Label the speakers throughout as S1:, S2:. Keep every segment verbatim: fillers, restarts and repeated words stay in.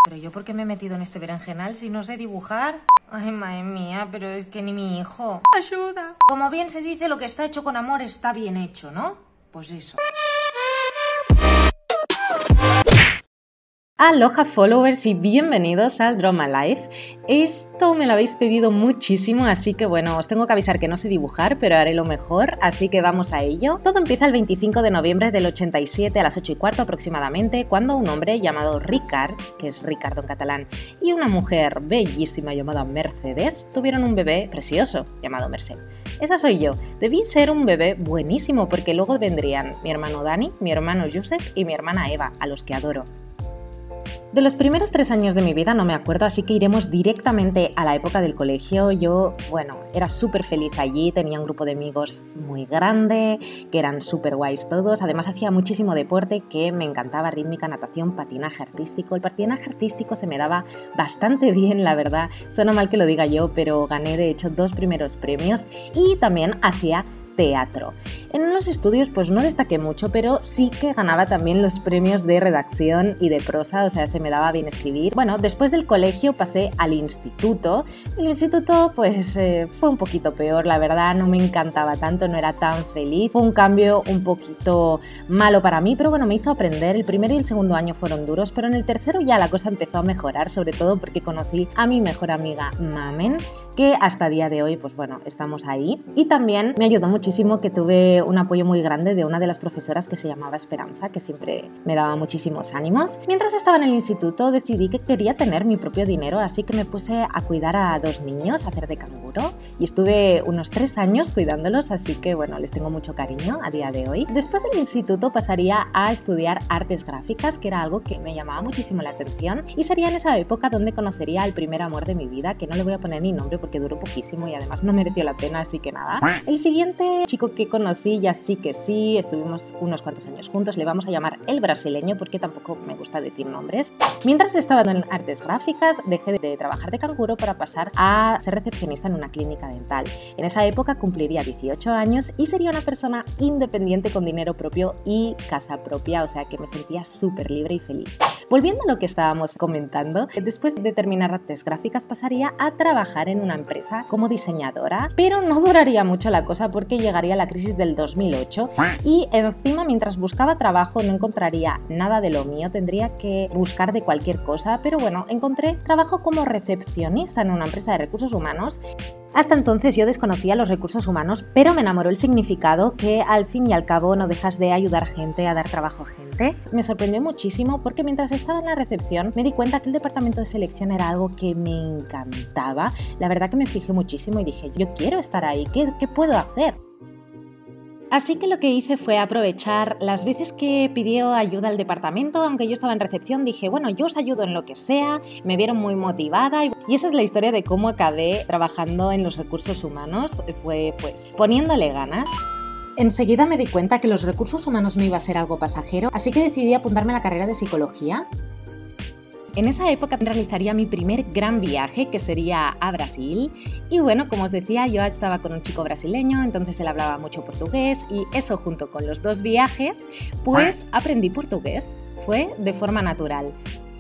S1: Pero yo, ¿por qué me he metido en este berenjenal si no sé dibujar? Ay, madre mía, pero es que ni mi hijo. ¡Ayuda! Como bien se dice, lo que está hecho con amor está bien hecho, ¿no? Pues eso.
S2: Aloha followers y bienvenidos al Draw My Life. Esto me lo habéis pedido muchísimo, así que bueno, os tengo que avisar que no sé dibujar, pero haré lo mejor, así que vamos a ello. Todo empieza el veinticinco de noviembre del ochenta y siete a las ocho y cuarto aproximadamente, cuando un hombre llamado Ricard, que es Ricardo en catalán, y una mujer bellísima llamada Mercedes, tuvieron un bebé precioso llamado Merced. Esa soy yo. Debí ser un bebé buenísimo porque luego vendrían mi hermano Dani, mi hermano Joseph y mi hermana Eva, a los que adoro. De los primeros tres años de mi vida no me acuerdo, así que iremos directamente a la época del colegio. Yo, bueno, era súper feliz allí, tenía un grupo de amigos muy grande, que eran súper guays todos. Además hacía muchísimo deporte que me encantaba, rítmica, natación, patinaje artístico. El patinaje artístico se me daba bastante bien, la verdad. Suena mal que lo diga yo, pero gané de hecho dos primeros premios y también hacía teatro. En los estudios pues no destaqué mucho, pero sí que ganaba también los premios de redacción y de prosa, o sea, se me daba bien escribir. Bueno, después del colegio pasé al instituto. El instituto pues eh, fue un poquito peor, la verdad, no me encantaba tanto, no era tan feliz. Fue un cambio un poquito malo para mí, pero bueno, me hizo aprender. El primer y el segundo año fueron duros, pero en el tercero ya la cosa empezó a mejorar, sobre todo porque conocí a mi mejor amiga Mamen, que hasta el día de hoy pues bueno, estamos ahí. Y también me ayudó muchísimo que tuve un apoyo muy grande de una de las profesoras que se llamaba Esperanza, que siempre me daba muchísimos ánimos. Mientras estaba en el instituto decidí que quería tener mi propio dinero, así que me puse a cuidar a dos niños, a hacer de canguro, y estuve unos tres años cuidándolos, así que bueno, les tengo mucho cariño a día de hoy. Después del instituto pasaría a estudiar artes gráficas, que era algo que me llamaba muchísimo la atención, y sería en esa época donde conocería al primer amor de mi vida, que no le voy a poner ni nombre porque duró poquísimo y además no mereció la pena, así que nada. El siguiente chico que conocí ya sí que sí, estuvimos unos cuantos años juntos, le vamos a llamar el brasileño porque tampoco me gusta decir nombres. Mientras estaba en artes gráficas dejé de trabajar de canguro para pasar a ser recepcionista en una clínica dental. En esa época cumpliría dieciocho años y sería una persona independiente con dinero propio y casa propia, o sea que me sentía súper libre y feliz. Volviendo a lo que estábamos comentando, después de terminar artes gráficas pasaría a trabajar en una empresa como diseñadora, pero no duraría mucho la cosa porque llegaría la crisis del dos mil ocho y encima mientras buscaba trabajo no encontraría nada de lo mío, tendría que buscar de cualquier cosa, pero bueno, encontré trabajo como recepcionista en una empresa de recursos humanos. Hasta entonces yo desconocía los recursos humanos, pero me enamoró el significado que al fin y al cabo no dejas de ayudar gente, a dar trabajo a gente. Me sorprendió muchísimo porque mientras estaba en la recepción me di cuenta que el departamento de selección era algo que me encantaba. La verdad que me fijé muchísimo y dije, yo quiero estar ahí, ¿qué, qué puedo hacer? Así que lo que hice fue aprovechar las veces que pidió ayuda al departamento, aunque yo estaba en recepción, dije, bueno, yo os ayudo en lo que sea, me vieron muy motivada y esa es la historia de cómo acabé trabajando en los recursos humanos, fue pues poniéndole ganas. Enseguida me di cuenta que los recursos humanos no iba a ser algo pasajero, así que decidí apuntarme a la carrera de psicología. En esa época realizaría mi primer gran viaje, que sería a Brasil. Y bueno, como os decía, yo estaba con un chico brasileño, entonces él hablaba mucho portugués y eso junto con los dos viajes, pues aprendí portugués. Fue de forma natural.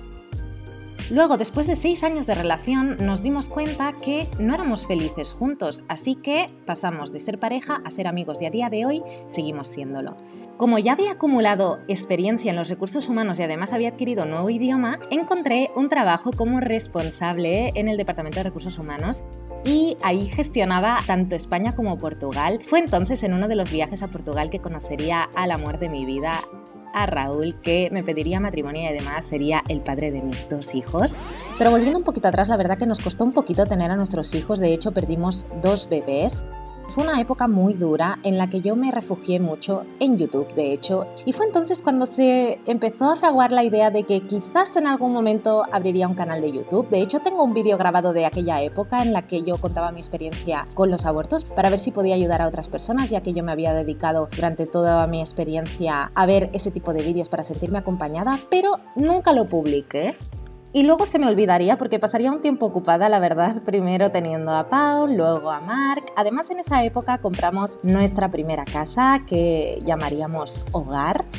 S2: Luego, después de seis años de relación, nos dimos cuenta que no éramos felices juntos, así que pasamos de ser pareja a ser amigos y a día de hoy seguimos siéndolo. Como ya había acumulado experiencia en los recursos humanos y además había adquirido un nuevo idioma, encontré un trabajo como responsable en el Departamento de Recursos Humanos y ahí gestionaba tanto España como Portugal. Fue entonces en uno de los viajes a Portugal que conocería al amor de mi vida, a Raúl, que me pediría matrimonio y además sería el padre de mis dos hijos. Pero volviendo un poquito atrás, la verdad que nos costó un poquito tener a nuestros hijos, de hecho perdimos dos bebés. Fue una época muy dura en la que yo me refugié mucho en YouTube, de hecho, y fue entonces cuando se empezó a fraguar la idea de que quizás en algún momento abriría un canal de YouTube. De hecho, tengo un vídeo grabado de aquella época en la que yo contaba mi experiencia con los abortos para ver si podía ayudar a otras personas, ya que yo me había dedicado durante toda mi experiencia a ver ese tipo de vídeos para sentirme acompañada, pero nunca lo publiqué. Y luego se me olvidaría porque pasaría un tiempo ocupada, la verdad, primero teniendo a Paul, luego a Marc. Además, en esa época compramos nuestra primera casa que llamaríamos Hogar.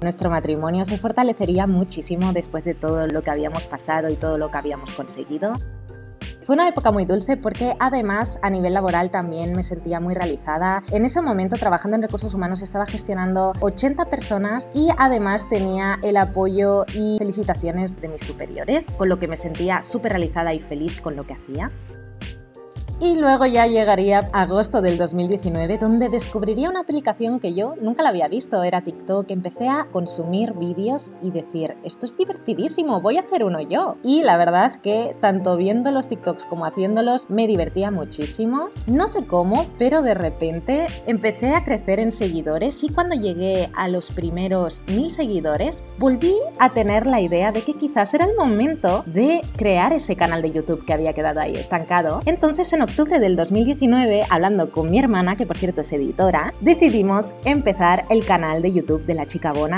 S2: Nuestro matrimonio se fortalecería muchísimo después de todo lo que habíamos pasado y todo lo que habíamos conseguido. Fue una época muy dulce porque además a nivel laboral también me sentía muy realizada. En ese momento, trabajando en recursos humanos, estaba gestionando ochenta personas y además tenía el apoyo y felicitaciones de mis superiores, con lo que me sentía súper realizada y feliz con lo que hacía. Y luego ya llegaría agosto del dos mil diecinueve, donde descubriría una aplicación que yo nunca la había visto, era TikTok. Empecé a consumir vídeos y decir, esto es divertidísimo, voy a hacer uno yo. Y la verdad que tanto viendo los TikToks como haciéndolos me divertía muchísimo. No sé cómo, pero de repente empecé a crecer en seguidores y cuando llegué a los primeros mil seguidores, volví a tener la idea de que quizás era el momento de crear ese canal de YouTube que había quedado ahí estancado. Entonces, en octubre del dos mil diecinueve, hablando con mi hermana, que por cierto es editora, decidimos empezar el canal de YouTube de La Chica Bona.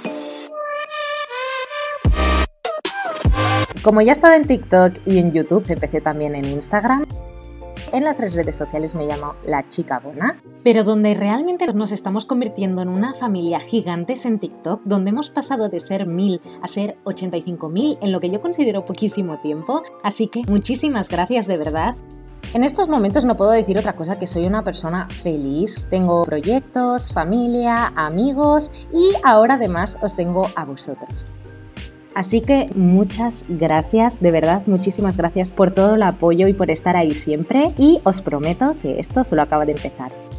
S2: Como ya estaba en TikTok y en YouTube, empecé también en Instagram. En las tres redes sociales me llamo La Chica Bona, pero donde realmente nos estamos convirtiendo en una familia gigante es en TikTok, donde hemos pasado de ser mil a ser ochenta y cinco mil en lo que yo considero poquísimo tiempo, así que muchísimas gracias de verdad. En estos momentos no puedo decir otra cosa que soy una persona feliz. Tengo proyectos, familia, amigos y ahora además os tengo a vosotros. Así que muchas gracias, de verdad, muchísimas gracias por todo el apoyo y por estar ahí siempre y os prometo que esto solo acaba de empezar.